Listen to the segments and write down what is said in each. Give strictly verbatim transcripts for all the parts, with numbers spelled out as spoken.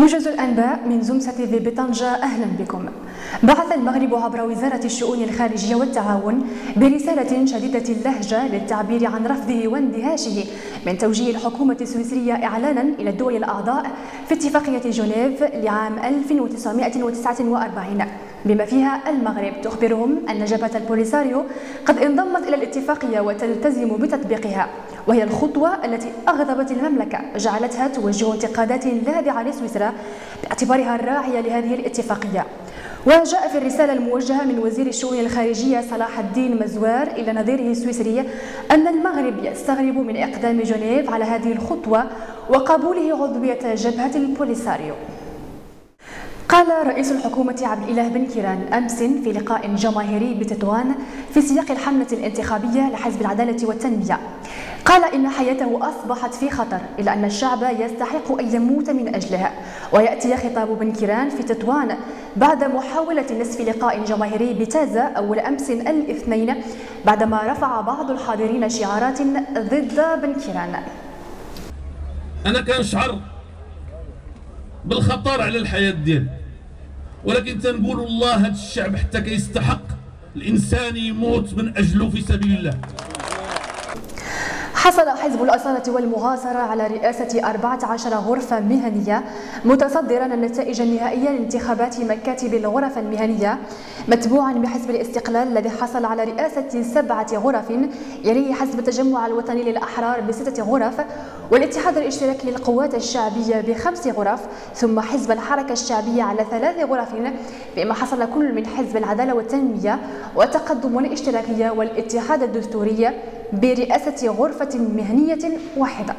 موجز الأنباء من زومسا تي في بطنجة، أهلا بكم. بعث المغرب عبر وزارة الشؤون الخارجية والتعاون برسالة شديدة اللهجة للتعبير عن رفضه واندهاشه من توجيه الحكومة السويسرية إعلانا إلى الدول الأعضاء في اتفاقية جنيف لعام ألف وتسعمائة وتسعة وأربعين، بما فيها المغرب تخبرهم أن جبهة البوليساريو قد انضمت إلى الاتفاقية وتلتزم بتطبيقها، وهي الخطوة التي أغضبت المملكة جعلتها توجه انتقادات لاذعة لسويسرا باعتبارها الراعية لهذه الاتفاقية. وجاء في الرسالة الموجهة من وزير الشؤون الخارجية صلاح الدين مزوار إلى نظيره السويسري أن المغرب يستغرب من إقدام جنيف على هذه الخطوة وقبوله عضوية جبهة البوليساريو. قال رئيس الحكومة عبد الإله بن كيران أمس في لقاء جماهيري بتطوان في سياق الحملة الانتخابية لحزب العدالة والتنمية، قال إن حياته أصبحت في خطر، إلا أن الشعب يستحق أن يموت من أجلها. ويأتي خطاب بن كيران في تطوان بعد محاولة نصف لقاء جماهيري بتازة أول أمس الاثنين، بعدما رفع بعض الحاضرين شعارات ضد بن كيران. أنا كنشعر بالخطر على الحياة ديالي، ولكن تنقول الله هذا الشعب حتى كيستحق الإنسان يموت من أجله في سبيل الله. حصل حزب الأصالة والمغاصرة على رئاسة أربعة عشر غرفة مهنية، متصدرا النتائج النهائية لانتخابات مكاتب الغرف المهنية، متبوعا بحزب الاستقلال الذي حصل على رئاسة سبعة غرف، يليه حزب التجمع الوطني للأحرار بستة غرف، والاتحاد الاشتراكي للقوات الشعبية بخمس غرف، ثم حزب الحركة الشعبية على ثلاث غرف، فيما حصل كل من حزب العدالة والتنمية والتقدم والاشتراكية والاتحاد الدستوري برئاسة غرفة مهنية واحدة.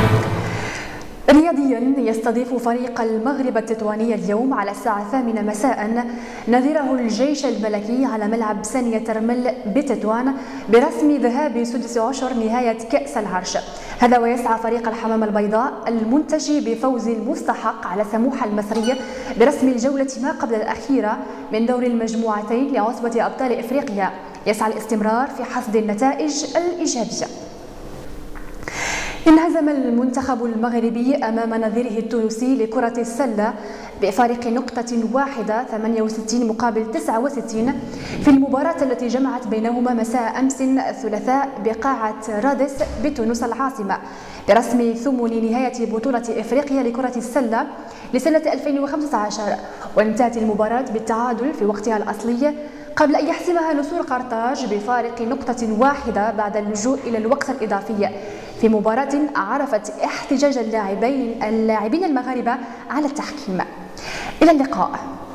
رياضيا، يستضيف فريق المغرب التطواني اليوم على الساعة الثامنة مساء نظيره الجيش الملكي على ملعب سانية ترمل بتطوان برسم ذهاب سدس عشر نهاية كأس العرش. هذا ويسعى فريق الحمام البيضاء المنتشي بفوز المستحق على سموحة المصرية برسم الجولة ما قبل الأخيرة من دور المجموعتين لعصبة أبطال إفريقيا، يسعى الاستمرار في حصد النتائج الإيجابية. انهزم المنتخب المغربي أمام نظيره التونسي لكرة السلة بفارق نقطة واحدة ثمانية وستين مقابل تسعة وستين في المباراة التي جمعت بينهما مساء أمس الثلاثاء بقاعة رادس بتونس العاصمة برسم ثمن نهاية بطولة إفريقيا لكرة السلة لسنة ألفين وخمسة عشر، وانتهت المباراة بالتعادل في وقتها الأصلي قبل أن يحسمها نسور قرطاج بفارق نقطة واحدة بعد اللجوء إلى الوقت الإضافي في مباراة عرفت احتجاج اللاعبين اللاعبين المغاربة على التحكيم. إلى اللقاء.